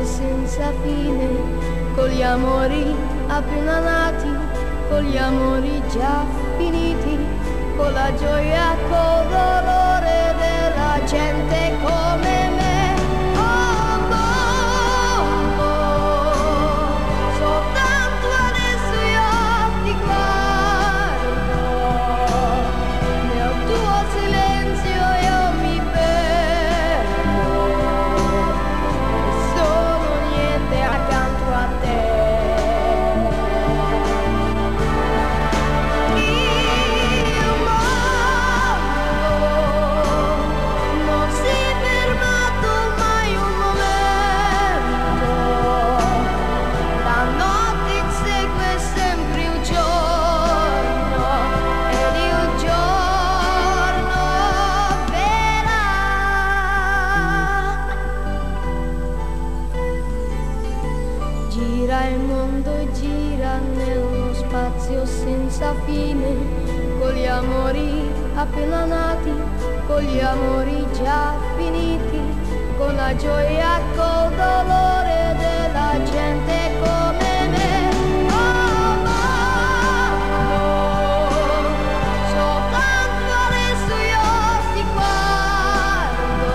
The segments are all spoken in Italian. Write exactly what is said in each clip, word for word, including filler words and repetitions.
senza fine, con gli amori appena nati, con gli amori già finiti, con la gioia, col dolore della gente come me. Oh, oh, oh, soltanto adesso io ti guardo, nel tuo silenzio io mi perdo, e sono niente accanto a te. Gira il mondo, gira nello spazio senza fine, con gli amori appena nati, con gli amori già finiti, con la gioia, col dolore della gente come me. Oh, oh, oh, soltanto adesso io ti guardo,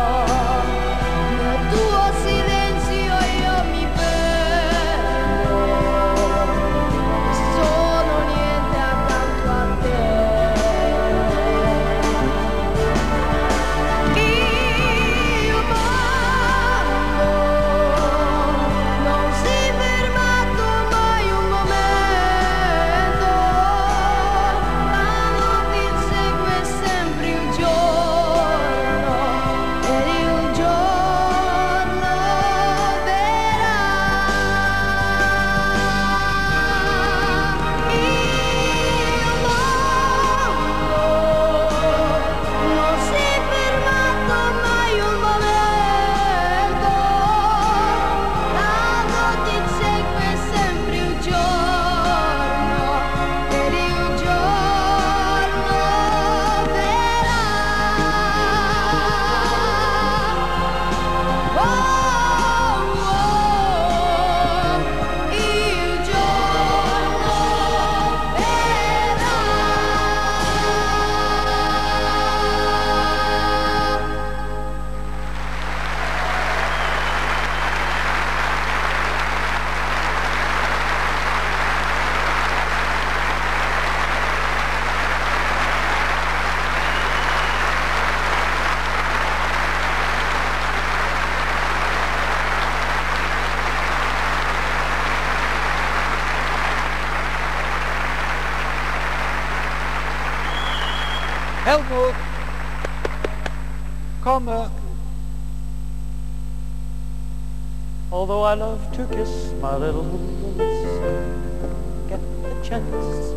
nel tuo silenzio io mi perdo, sono niente accanto a te. Il mondo non si è fermato mai un momento, la notte insegue sempre il giorno, ed il giorno verrà. Il mondo non si è fermato mai un momento, la notte insegue sempre il giorno, ed il giorno verrà. Oh, oh, il giorno verrà. Helmut, komme. Although I love to kiss my little lips, get the chance.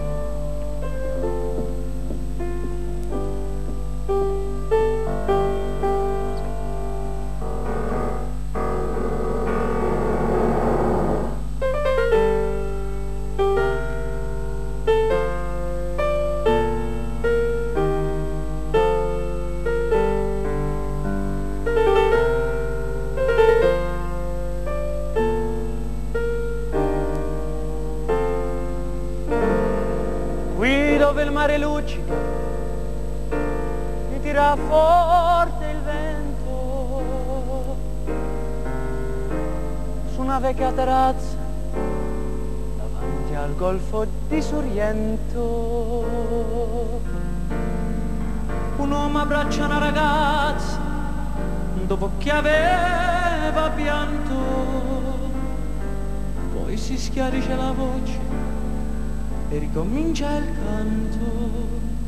Qui dove il mare lucido mi tira forte il vento, su una vecchia terrazza davanti al golfo di Sorrento, un uomo abbraccia una ragazza dopo che aveva pianto, poi si schiarisce la voce e ricomincia il canto.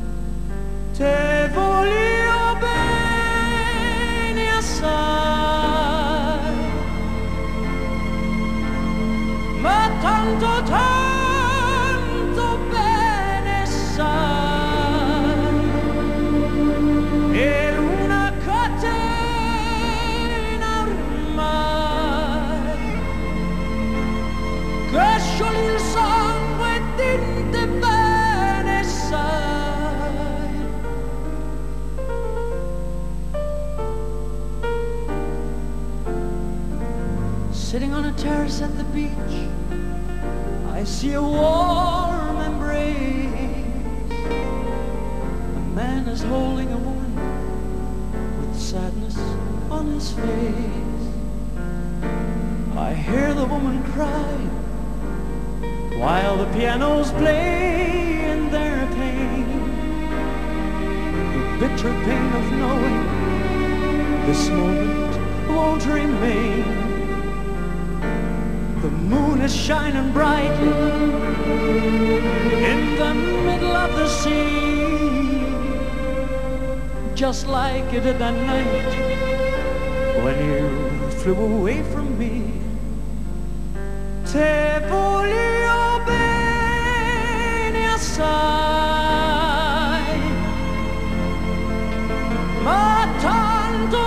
Te voglio bene assai, ma tanto tanto bene sai, per una catena ormai che scioglie il sangue e dinte bene sai. Sitting on a terrace at the beach, I see a warm embrace. A man is holding a woman with sadness on his face. I hear the woman cry while the pianos play in their pain. The bitter pain of knowing this moment won't remain. The moon is shining brightly in the middle of the sea, just like it did that night when you flew away from me. Te voglio bene assai, ma tanto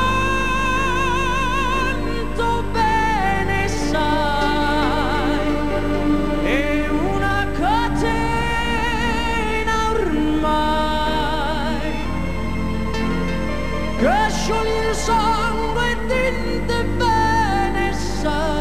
tanto bene sai, è una catena ormai che scioglie il sangue e dinte bene sai.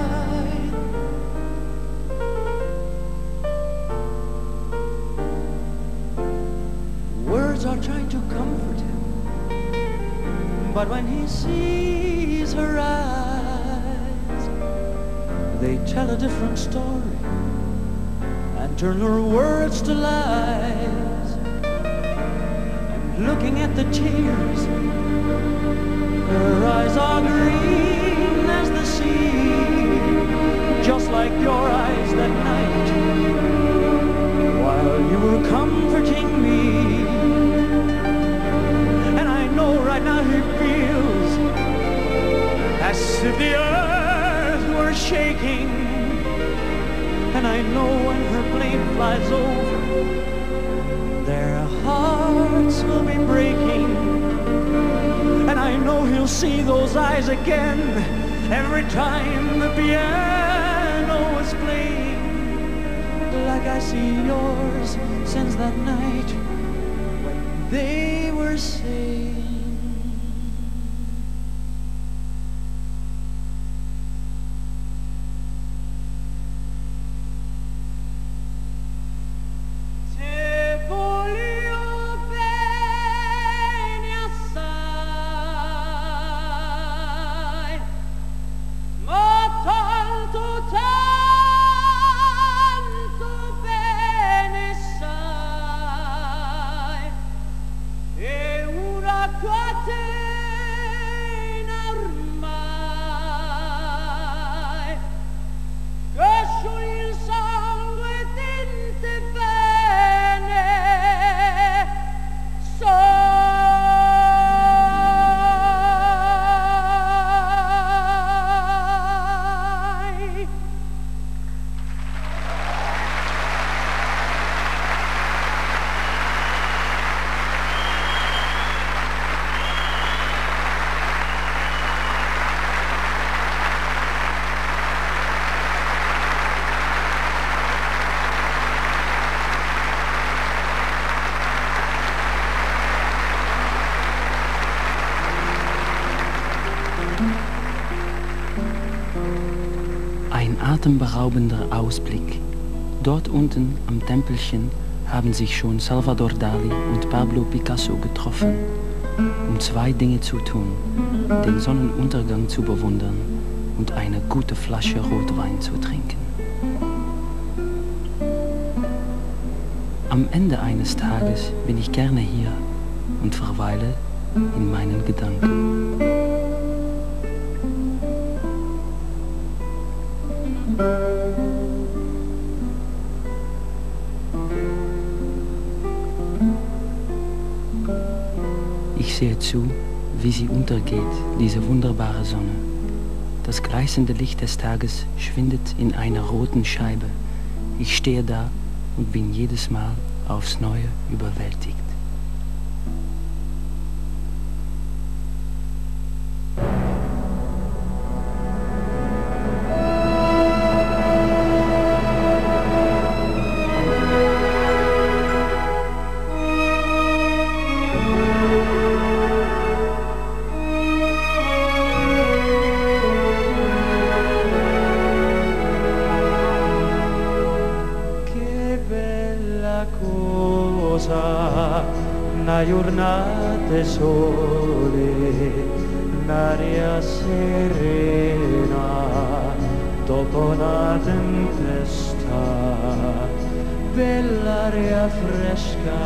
Words are trying to comfort him, but when he sees her eyes, they tell a different story and turn her words to lies. And looking at the tears, her eyes are green as the sea, just like your eyes that night while you were comforting me. And I know right now he feels as if the earth were shaking. And I know when her plane flies over, their hearts will be breaking. And I know he'll see those eyes again every time the piano is playing, like I see yours since that night when they were saying. Te voglio bene assai, ma tanto tanto bene sai, è una catena ormai che scioglie il sangue e dinte bene sai. Ein atemberaubender Ausblick. Dort unten am Tempelchen haben sich schon Salvador Dali und Pablo Picasso getroffen, um zwei Dinge zu tun: den Sonnenuntergang zu bewundern und eine gute Flasche Rotwein zu trinken. Am Ende eines Tages bin ich gerne hier und verweile in meinen Gedanken. Ich sehe zu, wie sie untergeht, diese wunderbare Sonne. Das gleißende Licht des Tages schwindet in einer roten Scheibe. Ich stehe da und bin jedes Mal aufs Neue überwältigt. una giornata sole, un'aria serena, dopo una tempesta, bell'aria fresca,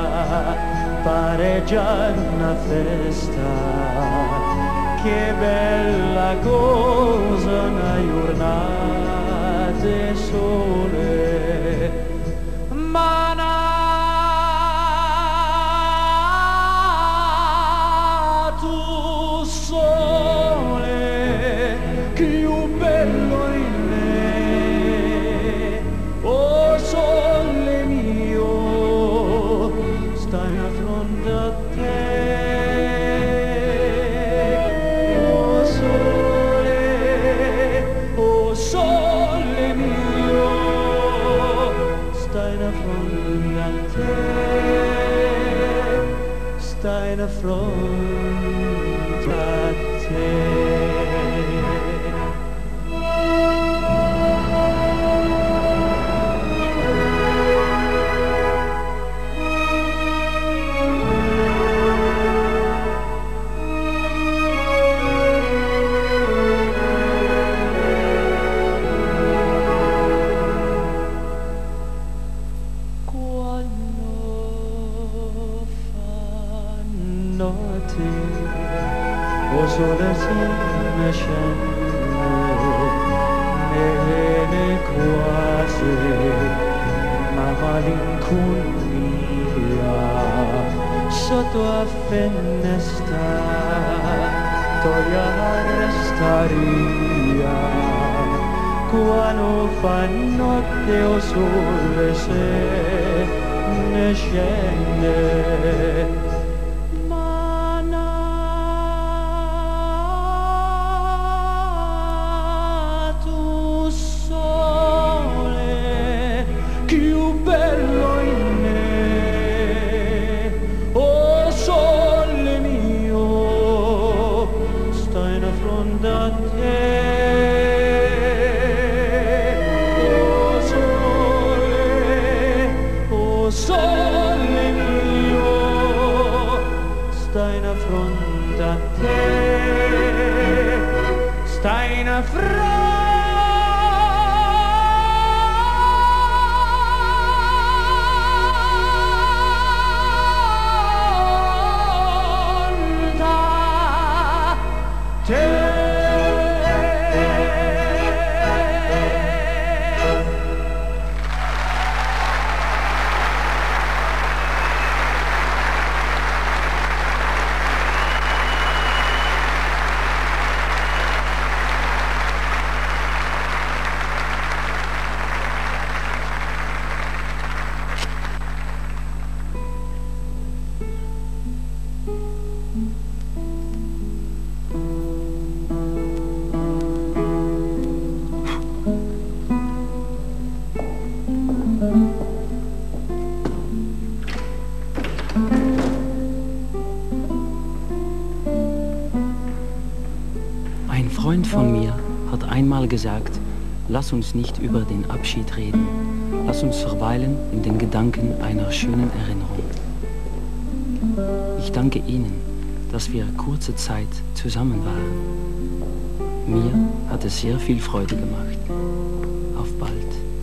pare già una festa, che bella cosa una giornata sole, ma nato sole, più bello in me, oh sole mio, stai a fronte a te. Stai in fronte a te. O sole si ne scende nelle quasi, ma malinconia sotto a finestra toglia la restaria, quando fa notte o sole se ne scende. Stai in fronte a te, stai in fronte a te. Ein Freund von mir hat einmal gesagt, lass uns nicht über den Abschied reden. Lass uns verweilen in den Gedanken einer schönen Erinnerung. Ich danke Ihnen, dass wir kurze Zeit zusammen waren. Mir hat es sehr viel Freude gemacht. Auf bald.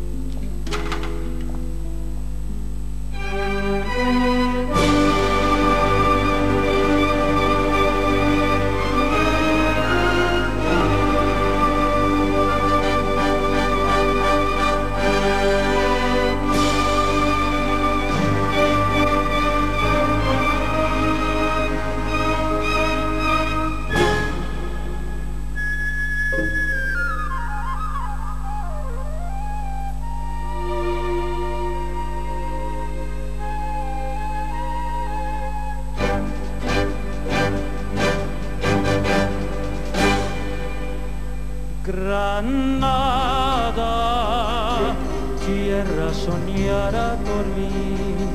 Granada, tierra soñada por mí.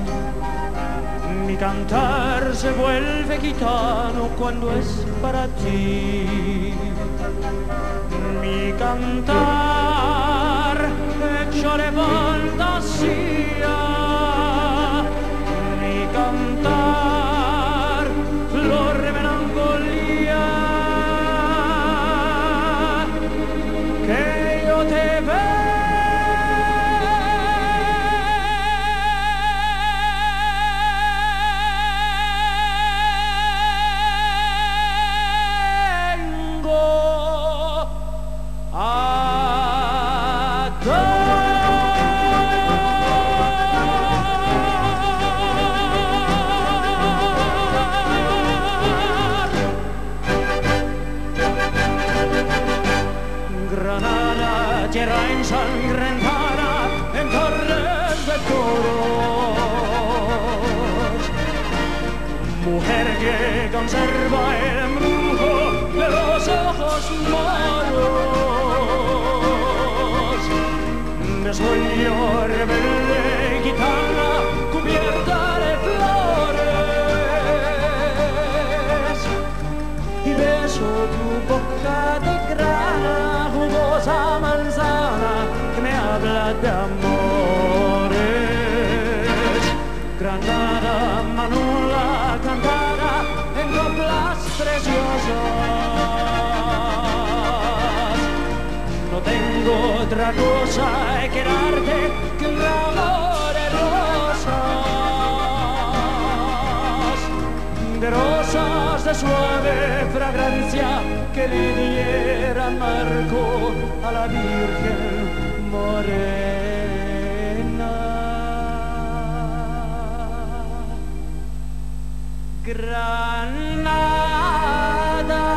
Mi cantar se vuelve gitano cuando es para ti. Mi cantar hecho de fantasía. Mi cantar tierra ensangrentada en torres de toros. Mujer que conserva el embrujo de los ojos moros, de sueño rebelde gitana cubierta de flores, y beso tu boca de grana, jugosa manzana que me habla de amores. Granada, Manula, cantada en coplas preciosas. No tengo otra cosa que darte que un ramo de rosas, de rosas de suave fragancia que le dieran marco a la Virgen morena. Granada,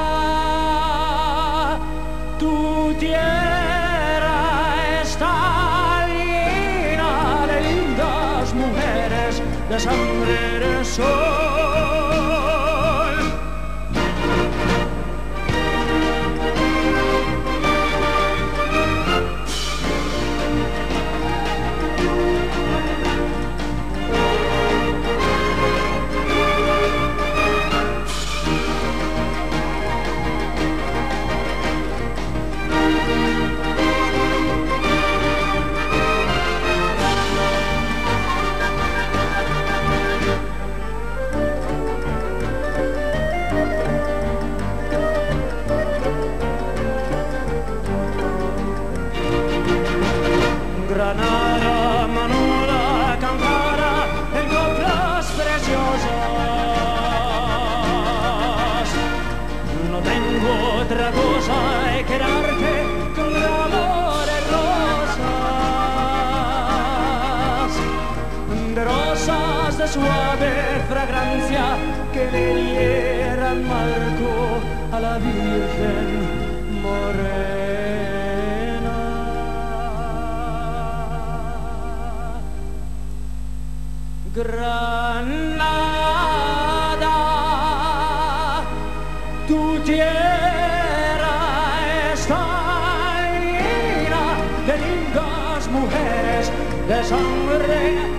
tu tierra está llena de lindas mujeres de sangre de sol. Granada, Manula, cantada en coplas preciosas. No tengo otra cosa que darte que un ramo de rosas, de rosas de suave fragancia que le dieran marco a la Virgen morena. Granada, tu tierra está llena de lindas mujeres de sangre